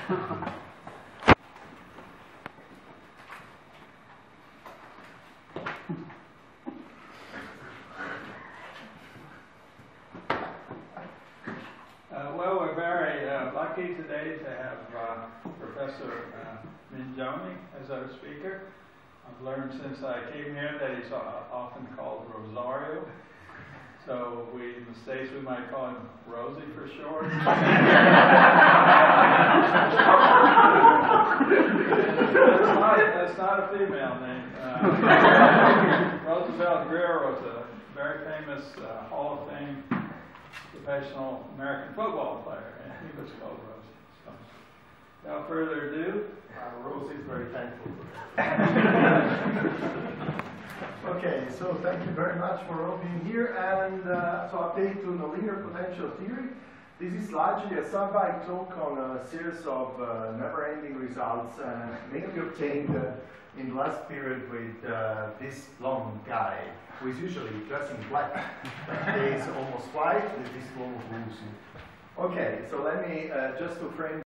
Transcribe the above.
Well, we're very lucky today to have Professor Mingioni as our speaker. I've learned since I came here that he's often called Rosario. So in the States we might call him Rosie for short. That's not a female name. Roosevelt Greer was a very famous Hall of Fame professional American football player, and he was called Rosie. So, without further ado, Rosie is very thankful for that. Okay, so thank you very much for all being here, and so update to nonlinear potential theory. This is largely a survey talk on a series of never-ending results, mainly obtained in the last period with this long guy, who is usually dressed in black, but today is almost white with this global blue suit. Okay, so let me just to frame